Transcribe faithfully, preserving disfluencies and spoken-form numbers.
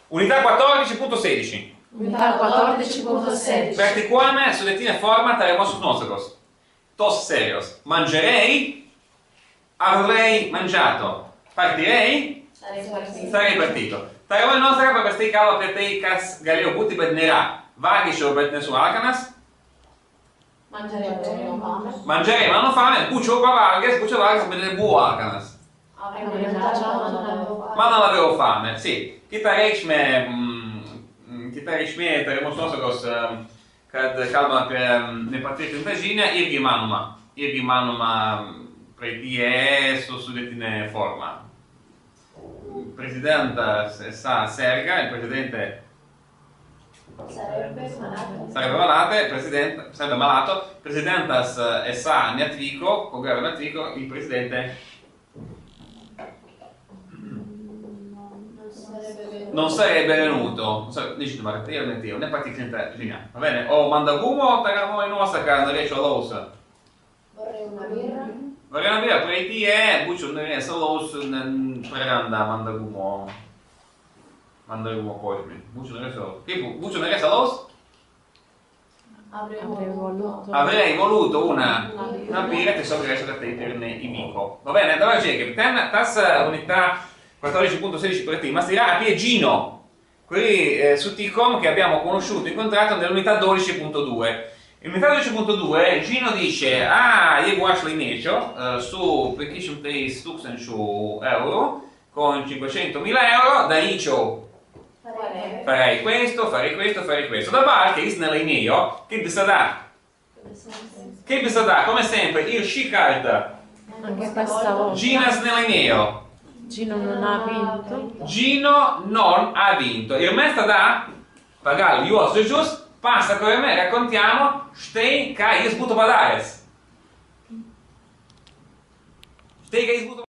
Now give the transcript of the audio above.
Unità quattordici punto sedici. Unità quattordici punto sedici. Verticuame suddettina forma teremos nosotros. Tos serios. Mangerei, avrei mangiato. Partirei, Sarei partito. sarei partito. Tarevoj nostra pa pastai kalba apie tai, kas galėjo būti, bet nėra. Valgyčiau, bet nesu alkanas. Mangerei, avrei fame. Mangerei, ma non fame. Būčiau pavalgęs, būčiau valgęs, bet nebuvo alkanas. Avrei mangiato, ma non avevo fame. Ma non avevo fame, sì. Kita reikšmė, mm, kita reikšmė tariamos nuosakos, um, kad kalbame apie um, nepatvirtintą žinią, irgi įmanoma. Irgi įmanoma praeityje su sudėtinė forma. Presidentas esà serga, il presidente Sarebbe malato. sarebbe malato, presidente, sarebbe malato, presidentas esà neatvyko, ko gero neatvyko, il presidente non sarebbe venuto. Nežinoma, ar tai ar netėjo, nepatikrinta žinia. Va bene, o mandagumo tariamoji nuosaka norėčiau alaus. Vorrei una birra. Vorrei una birra, praeityje būčiau norėjęs alaus, praranda mandagumo, mandagumo požymį. Būčiau norėjęs alaus. Kaip būčiau norėjęs alaus? Avrei voluto. Avrei voluto una, una birra, tiesiog reiškia, kad taip ir neįvyko. Va bene, dabar žiūrėkime, ten tas unità quattordici punto sedici pratimas dirà apie Gino, quelli eh, su T COM che abbiamo conosciuto, incontrato nell'unità dodici punto due. Nell'unità dodici punto due Gino dice: ah, jeigu aš laimėčiau uh, su penki šimtai tūkstančių euro con cinquecentomila euro, daryčiau, farei questo, farei questo, farei questo. Dabar, kai jis nelaimėjo, kaip visada, kaip visada, come sempre, ir šį kartą Anche questa volta. Ginas nelaimėjo. Gino non ha vinto. Gino non ha vinto. Ir mes tada, pagal juos žodžius, pasakojame, raccontiamo štai ką jis būtų padaręs. Štai ką jis būtų